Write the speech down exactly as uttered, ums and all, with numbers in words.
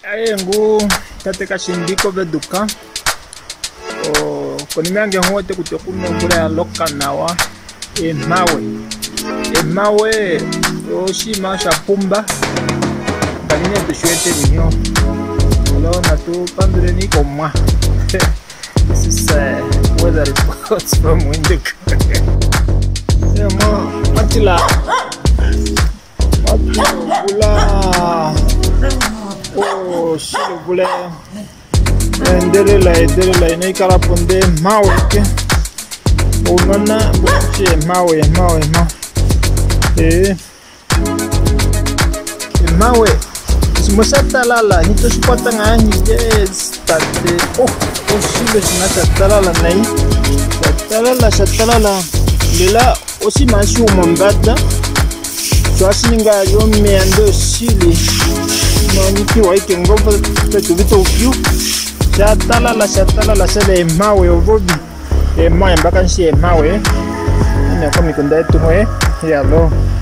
ayengu katika shindiko veduka o konimange ngote kutokuno kula lokanawa e mawe e mawe Oshima shapumba kanine tushwete niyo alo na tu pandure ni komwa. This is uh, weather reports from Windhoek. Yeah, mo matila matila oh shilo bule endele la endele la ina ikala ponde mawe ke onana buche mawe mawe ma eh mawe simusata lala nito sipata ngani yes tate oh oh shilo sinata lala nai talala satalala lela Oshima shumambata twasininga yo meando sili maniki waike ngomba tetubito view chatala la chatala la sele mawe obobi e mai mbaka nshi mawe ina komi kunda etu hoe ya lo